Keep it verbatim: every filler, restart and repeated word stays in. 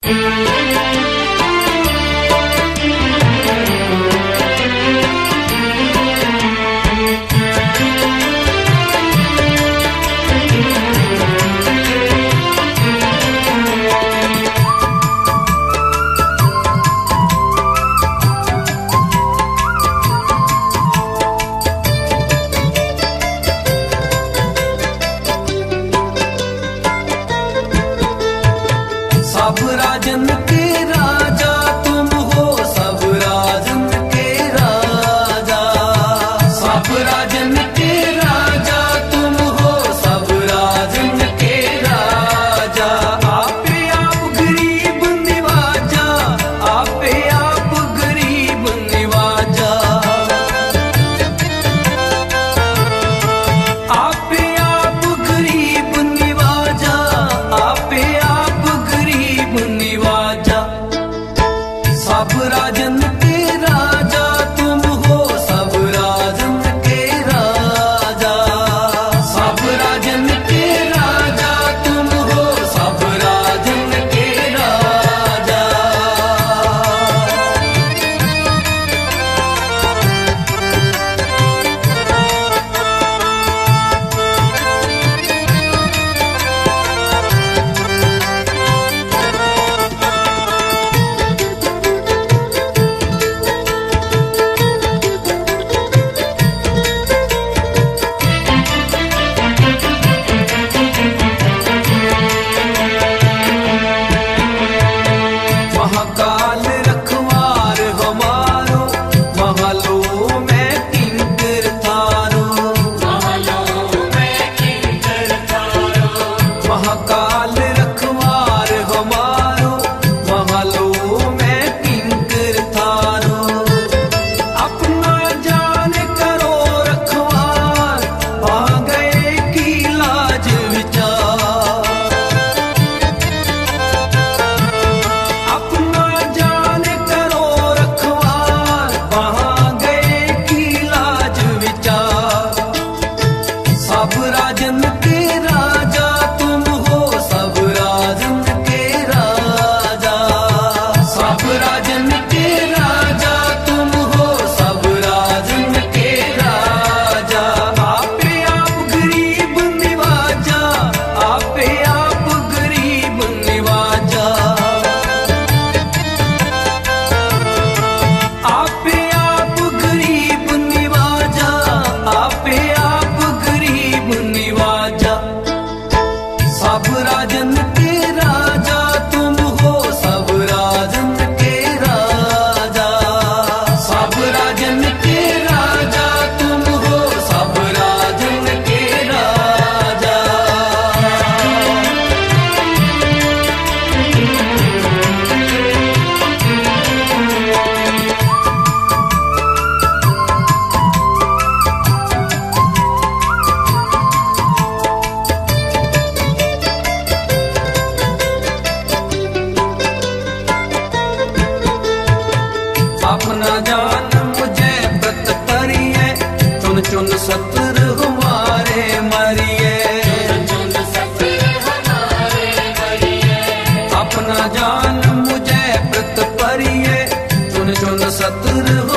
सब राजन के राजा तुम हो, सब राजन के राजा। सब राजन के राजा तुम हो, सब राजन के राजा। आपे आप गरीब निवाजा, आपे आप गरीब निवाजा। आपे आप गरीब निवाजा, आपे आप गरीब निवाजा। सब राजन के राजा तुम हो, सब राजन के राजा। सब राजन के राजा तुम हो, सब राजन के राजा। महाकाल रखवार हमारो, महलों में किंकर थारो। महलों में किंकर थारो। महाकाल रखवार हमारो, महलों में किंकर थारो। अपना जान करो रखवार, आ गए की लाज विचार। अपना जान करो रखवार, वहां गए की लाज विचार। सब राजन के राजा तुम हो, सब राजन के राजा। सब राजन के राजा तुम हो, सब राजन के राजा। आपे आप गरीब निवाजा, आपे आप गरीब निवाजा। आपे आप गरीब निवाजा, आपे आप गरीब निवाजा। सब राजन के राजा तुम हो, सब राजन के राजा। सब राजन के राजा तुम हो, सब राजन के राजा। अपना जान मुझे व्रत करिए, चुन चुन सत्र हमारे मरिए। अपना जान मुझे व्रत करिए, चुन चुन सत्र